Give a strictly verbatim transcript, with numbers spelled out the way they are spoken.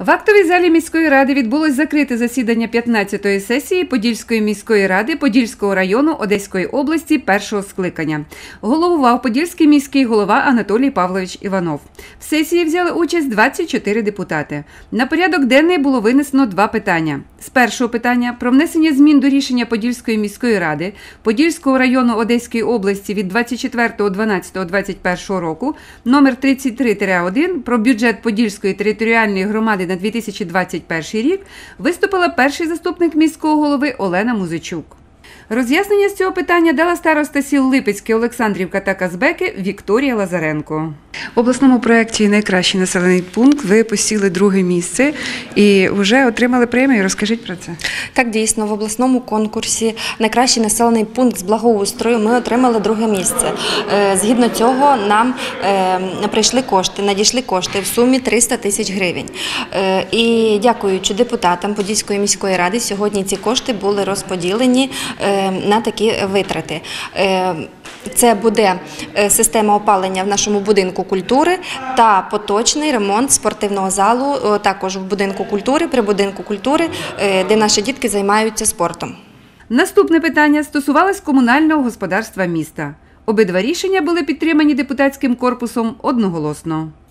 В актовій залі міської ради відбулось закрите засідання п'ятнадцятої сесії Подільської міської ради Подільського району Одеської області першого скликання. Головував Подільський міський голова Анатолій Павлович Іванов. В сесії взяли участь двадцять чотири депутати. На порядок денний було винесено два питання. З першого питання про внесення змін до рішення Подільської міської ради Подільського району Одеської області від двадцять четвертого дванадцятого двадцять першого року номер тридцять три один про бюджет Подільської територіальної громади на дві тисячі двадцять перший рік виступила перший заступник міського голови Олена Музичук. Роз'яснення з цього питання дала староста сіл Липецьке, Олександрівка та Казбеки Вікторія Лазаренко. В обласному проєкті «Найкращий населений пункт» ви посіли друге місце і вже отримали премію. Розкажіть про це. Так, дійсно, в обласному конкурсі «Найкращий населений пункт з благоустрою» ми отримали друге місце. Згідно цього нам прийшли кошти, надійшли кошти в сумі триста тисяч гривень. І дякуючи депутатам Подільської міської ради, сьогодні ці кошти були розподілені на такі витрати. Це буде система опалення в нашому будинку культури та поточний ремонт спортивного залу, також в будинку культури, при будинку культури, де наші дітки займаються спортом. Наступне питання стосувалось комунального господарства міста. Обидва рішення були підтримані депутатським корпусом одноголосно.